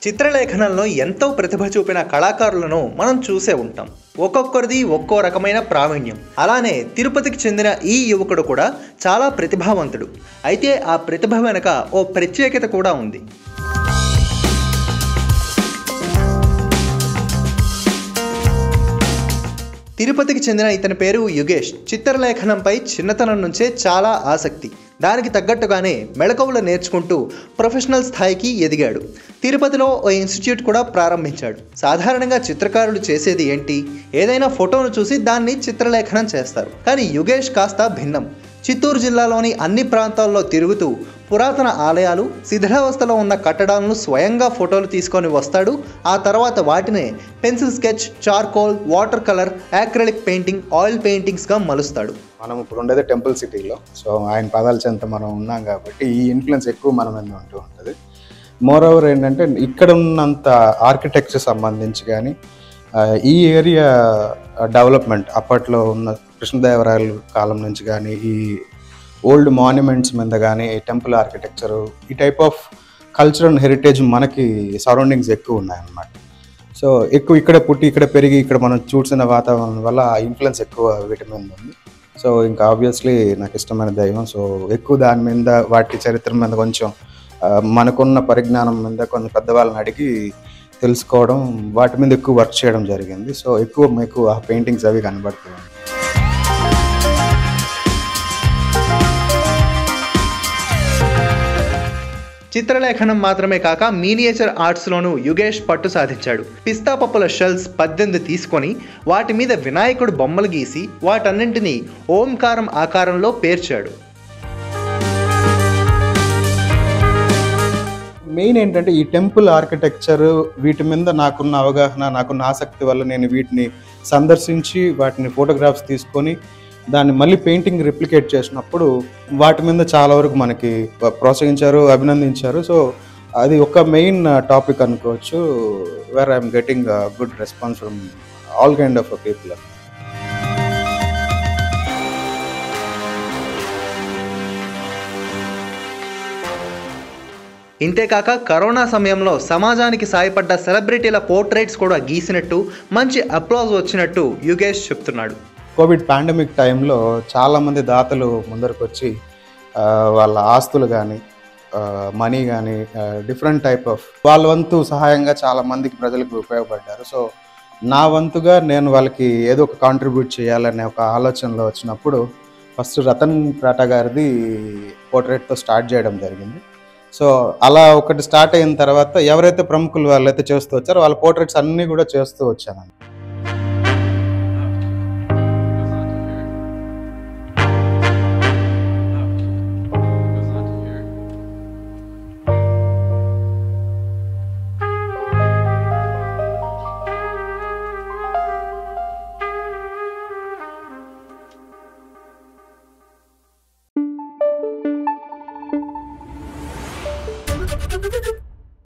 చిత్రలేఖనంలో ఎంతో ప్రతిభ చూపిన కళాకారులను మనం చూసే ఉంటాం. ఒక్కొక్కరిది ఒక్కో రకమైన ప్రావీణ్యం. అలానే తిరుపతికి చెందిన ఈ యువకుడు కూడా చాలా ప్రతిభావంతుడు. అయితే ఆ ప్రతిభ వెనుక ఓ ప్రత్యేకత కూడా ఉంది. తిరుపతికి చెందిన ఇతని పేరు యుగేష్. చిత్రలేఖనంపై చిన్నతనం నుంచే చాలా ఆసక్తి. దానికి తగ్గట్టుగానే మెళకువలు నేర్చుకుంటూ ప్రొఫెషనల్ స్థాయికి ఎదిగాడు. తిరుపతిలో ఓ ఇన్స్టిట్యూట్ కూడా ప్రారంభించాడు. సాధారణంగా చిత్రకారులు చేసేది ఏంటి? ఏదైనా ఫోటోను చూసి దాన్ని చిత్రలేఖనం చేస్తారు. కానీ యుగేష్ కాస్త భిన్నం. చిత్తూరు జిల్లాలోని అన్ని ప్రాంతాల్లో తిరుగుతూ పురాతన ఆలయాలు, శిథిలావస్థలో ఉన్న కట్టడాలను స్వయంగా ఫోటోలు తీసుకొని వస్తాడు. ఆ తర్వాత వాటినే pencil sketch, charcoal, water colour, acrylic painting, oil పెయింటింగ్స్గా మలుస్తాడు. మనం ఇప్పుడు ఉండేది టెంపుల్ సిటీలో, సో ఆయన పదాల చెంత మనం ఉన్నాం కాబట్టి ఈ ఇన్ఫ్లుయెన్స్ ఎక్కువ మన మీద ఉంటూ ఉంటుంది. మోర్ ఓవర్ ఏంటంటే ఇక్కడ ఉన్నంత ఆర్కిటెక్చర్ సంబంధించి కానీ ఈ ఏరియా డెవలప్మెంట్ అప్పట్లో ఉన్న కృష్ణదేవరాయల కాలం నుంచి కానీ ఈ ఓల్డ్ మాన్యుమెంట్స్ మీద కానీ టెంపుల్ ఆర్కిటెక్చరు ఈ type of culture and heritage మనకి సరౌండింగ్స్ ఎక్కువ ఉన్నాయన్నమాట. సో ఎక్కువ ఇక్కడ పుట్టి ఇక్కడ పెరిగి ఇక్కడ మనం చూసిన వాతావరణం వల్ల ఆ ఇన్ఫ్లుయెన్స్ ఎక్కువ వీటి మీద ఉంది. సో ఇంకా ఆబ్వియస్లీ నాకు ఇష్టమైన దైవం. సో ఎక్కువ దాని మీద వాటి చరిత్ర మీద కొంచెం మనకున్న పరిజ్ఞానం మీద కొంచెం పెద్దవాళ్ళని అడిగి తెలుసుకోవడం, వాటి మీద ఎక్కువ వర్క్ చేయడం జరిగింది. సో ఎక్కువ మీకు ఆ పెయింటింగ్స్ అవి కనబడుతుంది. చిత్రలేఖనం మాత్రమే కాక మీనియేచర్ ఆర్ట్స్లోనూ యుగేష్ పట్టు సాధించాడు. పిస్తా పప్పుల షెల్స్ 18 తీసుకొని వాటి మీద వినాయకుడు బొమ్మలు గీసి వాటన్నింటినీ ఓంకారం ఆకారంలో పేర్చాడు. మెయిన్ ఏంటంటే ఈ టెంపుల్ ఆర్కిటెక్చర్ వీటి మీద నాకున్న అవగాహన, నాకున్న ఆసక్తి వల్ల నేను వీటిని సందర్శించి వాటిని ఫోటోగ్రాఫ్స్ తీసుకొని దాన్ని మళ్ళీ పెయింటింగ్ రిప్లికేట్ చేసినప్పుడు వాటి మీద చాలా వరకు మనకి ప్రోత్సహించారు, అభినందించారు. సో అది ఒక మెయిన్ టాపిక్ అనుకోవచ్చు, where I'm getting good response from all kind of people. ఇంతేకాక కరోనా సమయంలో సమాజానికి సాయపడ్డ సెలబ్రిటీల పోర్ట్రేట్స్ కూడా గీసినట్టు మంచి అప్లాజ్ వచ్చినట్టు యుగేష్ చెప్తున్నాడు. కోవిడ్ పాండమిక్ టైంలో చాలామంది దాతలు ముందరకు వచ్చి వాళ్ళ ఆస్తులు కానీ మనీ కానీ డిఫరెంట్ టైప్ ఆఫ్ వాళ్ళ వంతు సహాయంగా చాలామందికి ప్రజలకు ఉపయోగపడ్డారు. సో నా వంతుగా నేను వాళ్ళకి ఏదో ఒక కాంట్రిబ్యూట్ చేయాలనే ఒక ఆలోచనలో వచ్చినప్పుడు ఫస్ట్ రతన్ టాటా గారిది పోర్ట్రేట్తో స్టార్ట్ చేయడం జరిగింది. సో అలా ఒకటి స్టార్ట్ అయిన తర్వాత ఎవరైతే ప్రముఖులు వాళ్ళైతే చేస్తూ వచ్చారో వాళ్ళ పోర్ట్రేట్స్ అన్నీ కూడా చేస్తూ వచ్చాను. Thank you.